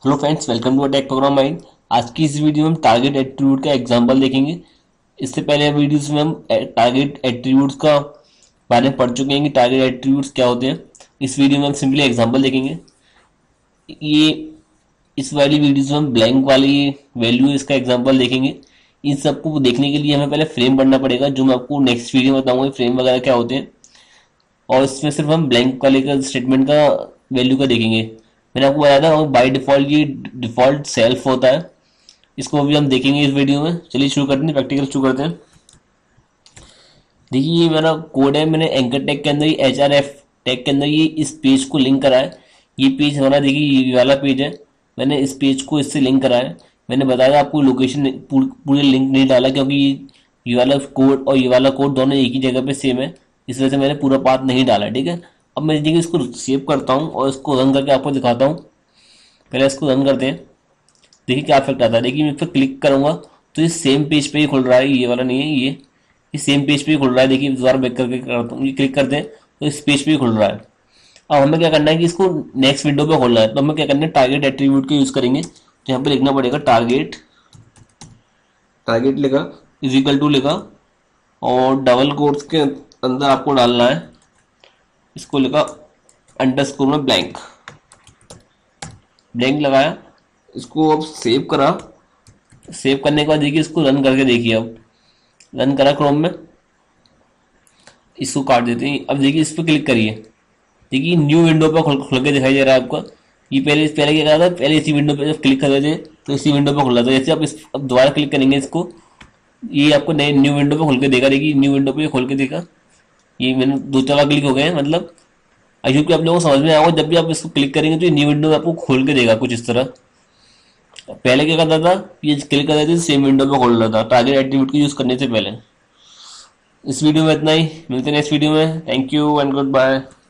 Hello friends, welcome to attack program mind. आज की इस वीडियो में हम टारगेट एट्रीब्यूट का एग्जांपल देखेंगे। इससे पहले वीडियोस में हम टारगेट एट्रीब्यूट्स का बारे में पढ़ चुके हैं कि टारगेट एट्रीब्यूट्स क्या होते हैं। इस वीडियो में हम सिंपली एग्जांपल देखेंगे। ये इस वाली वीडियोस में हम ब्लैंक वाली वैल्यू इसका एग्जांपल देखेंगे। इन सबको देखने के लिए हमें पहले फ्रेम पढ़ना पड़ेगा, जो मैं आपको नेक्स्ट वीडियो में बताऊंगा फ्रेम वगैरह क्या होते हैं। और इसमें सिर्फ हम ब्लैंक वाले का स्टेटमेंट का वैल्यू का देखेंगे। मैंने आपको बताया था बाय डिफॉल्ट ये डिफॉल्ट सेल्फ होता है। इसको भी हम देखेंगे इस वीडियो में। चलिए शुरू करते हैं, प्रैक्टिकल शुरू करते हैं। देखिए ये मेरा कोड है, मैंने एंकर टैग के अंदर ये HRF टैग के अंदर ये इस पेज को लिंक करा है। ये पेज हमारा देखिए ये वाला पेज है। मैंने इस पेज को इससे लिंक करा है। मैंने बताया आपको लोकेशन पूरे लिंक नहीं डाला, क्योंकि ये वाला कोड और ये वाला कोड दोनों एक ही जगह पे सेम है। इस वजह से मैंने पूरा पाथ नहीं डाला, ठीक है। अब मैं देखिए इसको सेव करता हूँ और इसको रन करके आपको दिखाता हूँ। पहले इसको रन करते हैं, देखिए क्या इफेक्ट आता है। देखिए मैं इस पर क्लिक करूंगा तो ये सेम पेज पे ही खुल रहा है, ये वाला नहीं है। ये सेम पेज पे ही खुल रहा है। देखिए दोबारा बैक करके करता हूँ, ये क्लिक करते हैं तो इस पेज पे ही खुल रहा है। अब हमें क्या करना है कि इसको नेक्स्ट विंडो पे खोलना है। तो हमें क्या करना है, टारगेट एट्रीब्यूट का यूज करेंगे। तो यहाँ पे लिखना पड़ेगा टारगेट, टारगेट लिखा इज इक्वल टू लिखा और डबल कोट्स के अंदर आपको डालना है, इसको लिखा अंडरस्कोर में ब्लैंक। ब्लैंक लगाया, इसको अब सेव करा। सेव करने के बाद देखिए इसको रन करके देखिए। अब रन करा क्रोम में, इसको काट देते हैं। अब देखिए इस पर क्लिक करिए, देखिए न्यू विंडो पर खुल के दिखाई दे रहा है आपका। ये पहले पहले क्या करा था, पहले इसी विंडो पे जब क्लिक करते थे तो इसी विंडो पे खुल रहा था। जैसे आप अब दोबारा क्लिक करेंगे इसको, ये आपको नए न्यू विंडो पे खुल के देगा। देखिए न्यू विंडो पे खोल के देखा, ये मैंने दो चार क्लिक हो गए हैं। मतलब आई होप कि आप लोगों को समझ में आएगा। जब भी आप इसको क्लिक करेंगे तो ये न्यू विंडो आपको खोल के देगा कुछ इस तरह। पहले क्या करता था, ये क्लिक करते थे सेम विंडो पे खोल रहा था टारगेट एट्रीब्यूट को यूज करने से पहले। इस वीडियो में इतना ही, मिलते हैं नेक्स्ट वीडियो में। Thank you and good bye.